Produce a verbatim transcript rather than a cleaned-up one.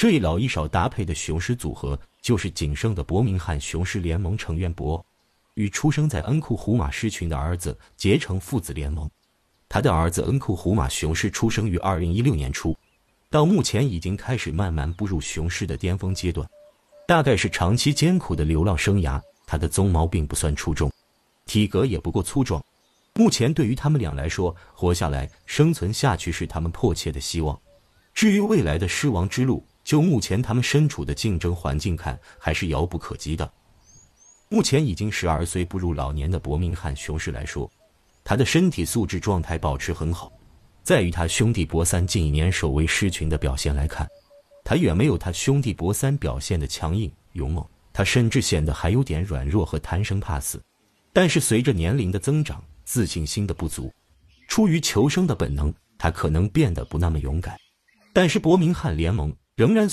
这一老一少搭配的雄狮组合，就是仅剩的伯明翰雄狮联盟成员伯与出生在恩库胡马狮群的儿子结成父子联盟。他的儿子恩库胡马雄狮出生于二零一六年初，到目前已经开始慢慢步入雄狮的巅峰阶段。大概是长期艰苦的流浪生涯，他的鬃毛并不算出众，体格也不够粗壮。目前对于他们俩来说，活下来、生存下去是他们迫切的希望。至于未来的狮王之路，就目前他们身处的竞争环境看，还是遥不可及的。目前已经十二岁步入老年的伯明翰雄狮来说，他的身体素质状态保持很好。在与他兄弟伯三近一年守卫狮群的表现来看，他远没有他兄弟伯三表现的强硬勇猛，他甚至显得还有点软弱和贪生怕死。但是随着年龄的增长，自信心的不足，出于求生的本能，他可能变得不那么勇敢。但是伯明翰联盟仍然